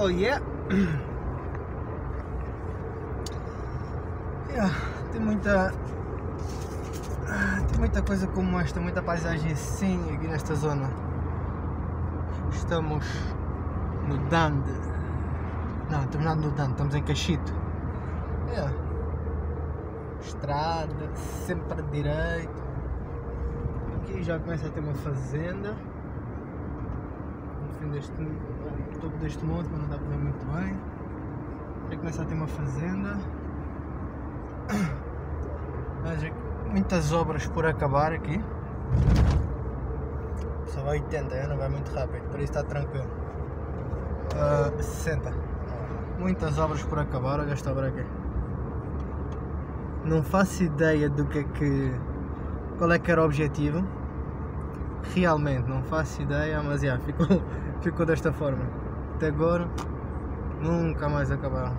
Oh yeah. Tem muita coisa como esta, muita paisagem assim aqui nesta zona. Estamos no Dande. Não, estamos não no Dande, estamos em Cachito. Estrada, sempre para direito. Aqui já começa a ter uma fazenda. No fim deste topo deste monte, mas não dá para ver muito bem. Já começa a ter uma fazenda. Mas muitas obras por acabar aqui. Só vai 80, não vai muito rápido, por isso está tranquilo. 60. Muitas obras por acabar, olha esta obra aqui. Não faço ideia do qual é que era o objetivo. Realmente não faço ideia, mas ficou desta forma. Até agora nunca mais acabaram.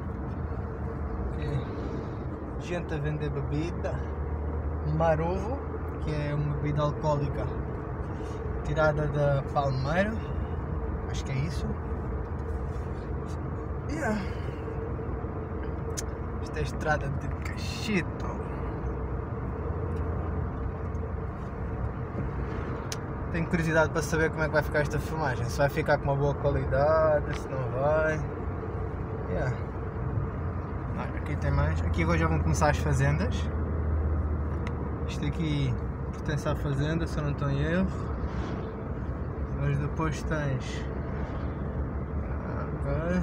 Gente a vender bebida. Marovo, que é uma bebida alcoólica tirada da palmeira. Acho que é isso. Esta é a estrada de Cachito. Tenho curiosidade para saber como é que vai ficar esta filmagem. Se vai ficar com uma boa qualidade, se não vai. Aqui tem mais. Aqui agora já vão começar as fazendas. Isto aqui pertence à fazenda, se eu não estou em erro. Mas depois tens. Ok.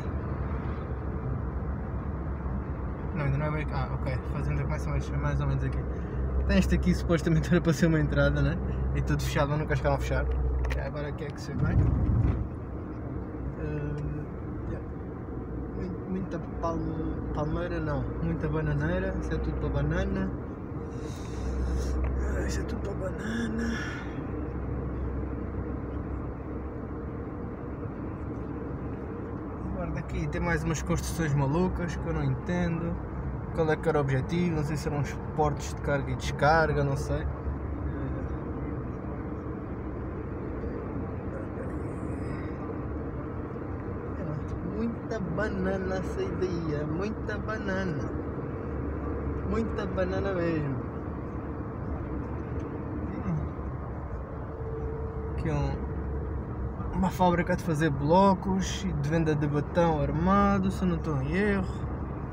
Não, ainda não é bem. Ok. A fazenda começa mais ou menos aqui. Tem este aqui, supostamente era para ser uma entrada, né? E tudo fechado, mas nunca chegaram a fechar. Agora aqui é que se vem. Muita palmeira, não. Muita bananeira. Isso é tudo para banana. Isso é tudo para banana. Agora daqui tem mais umas construções malucas que eu não entendo. Qual é que era o objetivo? Não sei se eram uns portos de carga e descarga, não sei. Muita banana essa ideia, muita banana mesmo. Aqui uma fábrica de fazer blocos e de venda de batão armado, se eu não estou em erro.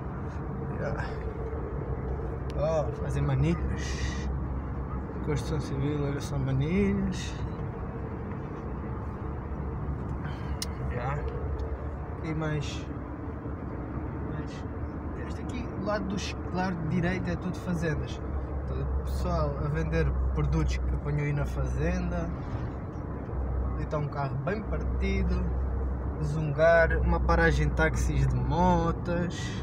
Fazer manilhas. Construção civil, olha só, manilhas. E mais este aqui, o lado direito é tudo fazendas. Todo o pessoal a vender produtos que apanhou aí na fazenda. Ali está um carro bem partido. Zungar, uma paragem de táxis de motas.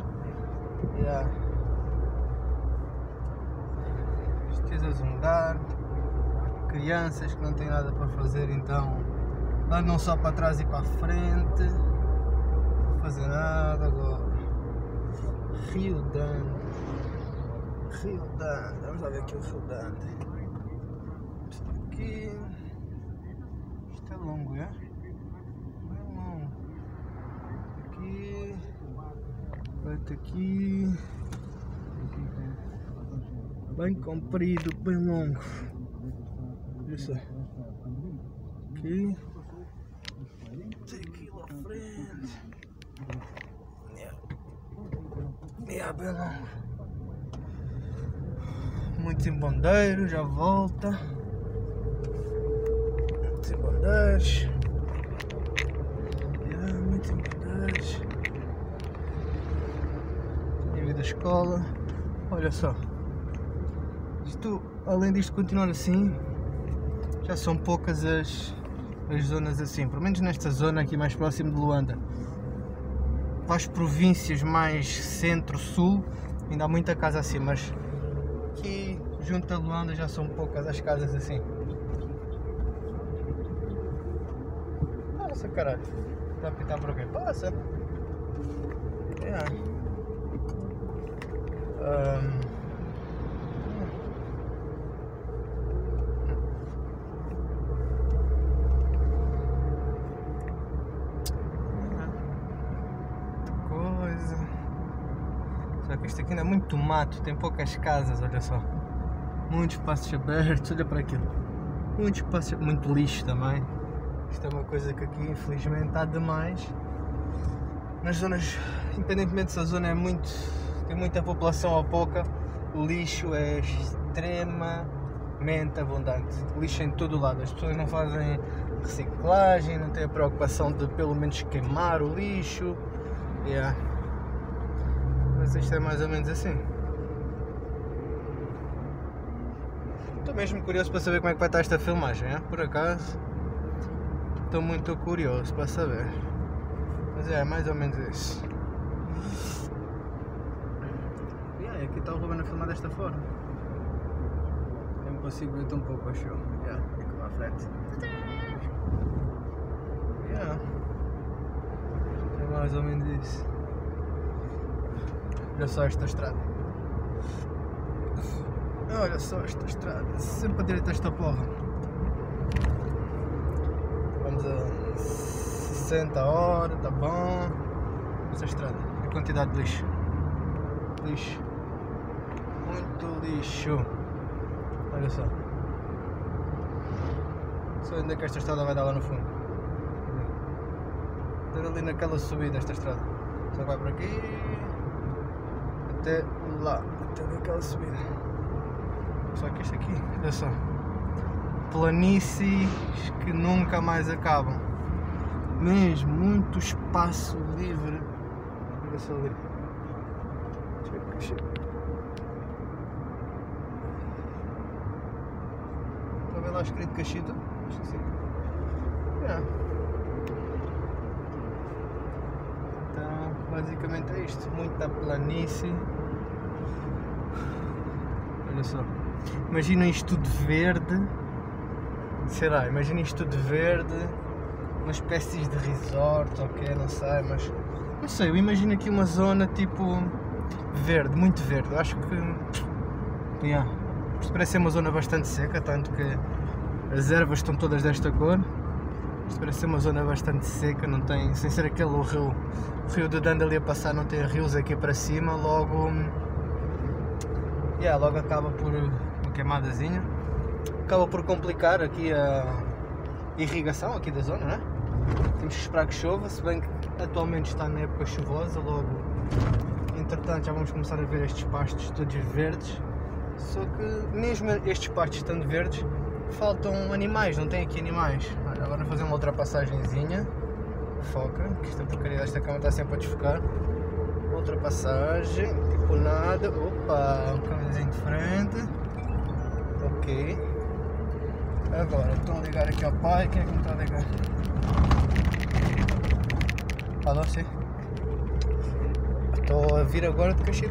Estes a zungar. Crianças que não têm nada para fazer, então andam só para trás e para a frente. Não fazer nada agora. Rio Dande. Vamos lá ver aqui o Rio Dande. Isto aqui. Isto é longo, é? Bem longo. Aqui. Feito aqui. Bem comprido, bem longo. Olha só. Aqui. Tem aqui lá à frente. Bem longo. Muitos embondeiros, já volta. Muitos embondeiros. Muitos embondeiros. E a vida da escola. Olha só. Isto, além disto continuar assim, já são poucas as zonas assim, pelo menos nesta zona aqui mais próximo de Luanda. Para as províncias mais centro-sul ainda há muita casa assim, mas aqui junto a Luanda já são poucas as casas assim. Passa, caralho, está a pitar por aqui, passa. Só que isto aqui ainda é muito mato, tem poucas casas, olha só. Muitos espaços abertos, olha para aquilo. Muitos espaços, muito lixo também. Isto é uma coisa que aqui infelizmente há demais. Nas zonas, independentemente se a zona tem muita população ou pouca, o lixo é extremamente abundante. Lixo em todo o lado, as pessoas não fazem reciclagem, não têm a preocupação de pelo menos queimar o lixo. Yeah. Mas isto é mais ou menos assim. Estou mesmo curioso para saber como é que vai estar esta filmagem, é? Por acaso estou muito curioso para saber. Mas é mais ou menos isso. Yeah, aqui está o Ruben a filmar desta forma. Eu não consigo ver tão pouco, acho eu. Yeah, aqui lá à frente. Yeah. É mais ou menos isso. Olha só esta estrada. Olha só esta estrada. Sempre a direita esta porra. Vamos a 60 horas, tá bom. Esta estrada. A quantidade de lixo. Lixo. Muito lixo. Olha só. Só onde é que esta estrada vai dar lá no fundo. Está ali naquela subida esta estrada. Só vai por aqui. Até lá. Até naquela subida. Só que isto aqui, olha só. Planícies que nunca mais acabam. Mesmo, muito espaço livre. Olha só ali. Chega. Está a ver lá escrito Cachita? Acho que sim. Yeah. Então, basicamente é isto. Muita planície. Olha só. Imagina isto tudo verde. Sei lá, imagina isto tudo verde. Uma espécie de resort, ok, não sei, mas não sei, eu imagino aqui uma zona tipo verde, muito verde. Eu acho que yeah, isto parece ser uma zona bastante seca, tanto que as ervas estão todas desta cor. Isto parece ser uma zona bastante seca, não tem, sem ser aquele o rio de Danda ali a passar, não tem rios aqui para cima, logo yeah, logo acaba por uma queimadazinha, acaba por complicar aqui a irrigação aqui da zona, né? Temos que esperar que chova, se bem que atualmente está na época chuvosa, logo entretanto já vamos começar a ver estes pastos todos verdes, só que mesmo estes pastos estando verdes, faltam animais, não tem aqui animais. Olha, agora vou fazer uma ultrapassagenzinha, foca, que esta porcaria desta câmera está sempre a desfocar. Ultrapassagem, tipo nada, opa, um caminhozinho de frente, ok. Agora, estou a ligar aqui ao pai, quem é que me está a ligar? Alô, sim? Estou a vir agora de Caxias.